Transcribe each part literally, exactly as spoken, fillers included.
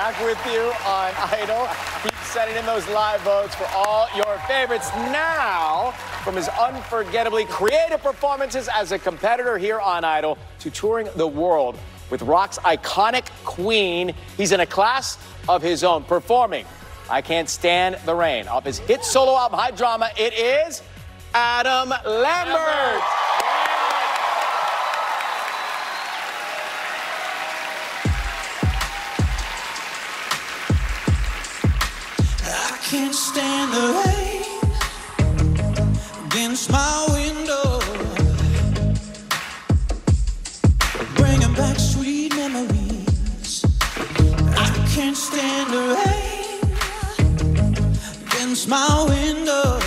back with you on Idol. Keep sending in those live votes for all your favorites. Now, from his unforgettably creative performances as a competitor here on Idol to touring the world with rock's iconic Queen, he's in a class of his own, performing I Can't Stand the Rain off his hit solo album, High Drama. It is Adam Lambert. I can't stand the rain against my window, bringing back sweet memories. I can't stand the rain against my window,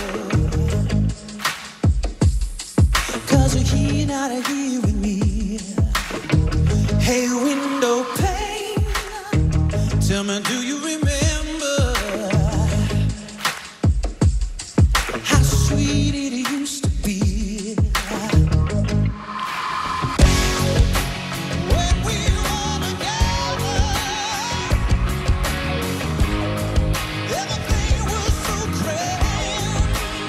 'cause you're not here with me. Hey, window pane, tell me, do you remember how sweet it used to be when we were together? Everything was so grand.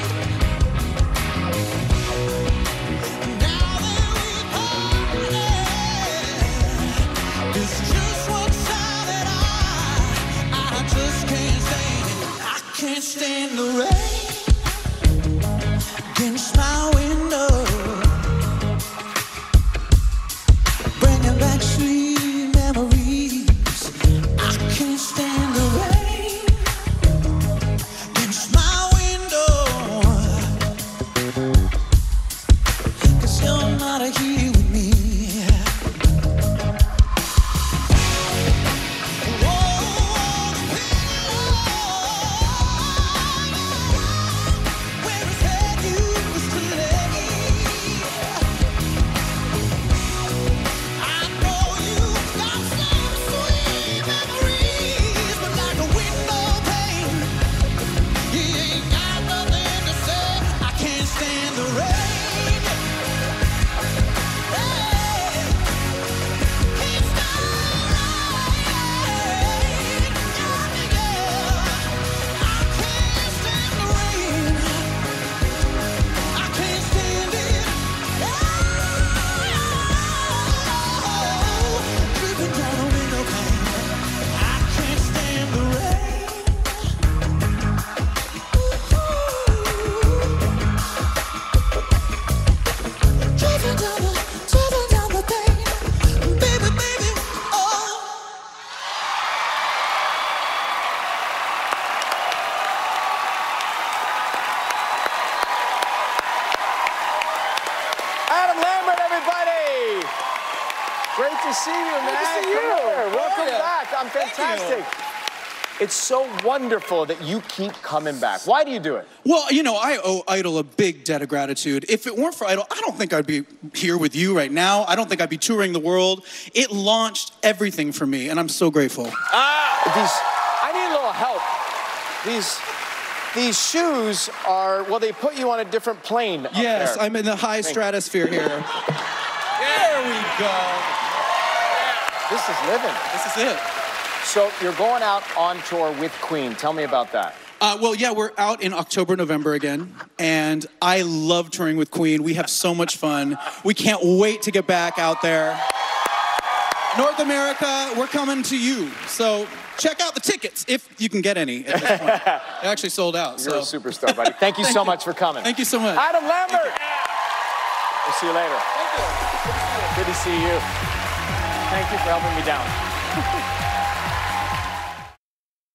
Now that we're parted, it's just one side that I, I just can't stand. I can't stand the rain against my window, bringing back sweet memories. I can't stand the rain against my window, 'cause you're not here with me. Where his head used to lay, I know you got some sweet memories, but like a window pane, he ain't got nothing to say. I can't stand the rain. Hey, can't stand the rain. I can't stand the rain. I can't stand it. Oh, creeping down the window pane. I can't stand the rain. Driving down the, driving down the pane. Baby, baby, oh. Adam Lambert, everybody! Great to see you, man. to see you. Come here. Welcome Yeah. back. I'm fantastic. It's so wonderful that you keep coming back. Why do you do it? Well, you know, I owe Idol a big debt of gratitude. If it weren't for Idol, I don't think I'd be here with you right now. I don't think I'd be touring the world. It launched everything for me, and I'm so grateful. Ah, these. I need a little help. These, these shoes are. Well, they put you on a different plane. Up Yes, there. I'm in the high stratosphere here. There we go. This is living. This is it. So you're going out on tour with Queen. Tell me about that. Uh, well, yeah, we're out in October, November again, and I love touring with Queen. We have so much fun. We can't wait to get back out there. North America, we're coming to you. So check out the tickets if you can get any at this point. They actually sold out. You're so. a superstar, buddy. Thank you Thank so you. much for coming. Thank you so much. Adam Lambert. We'll see you later. Good to see you. Thank you for helping me down.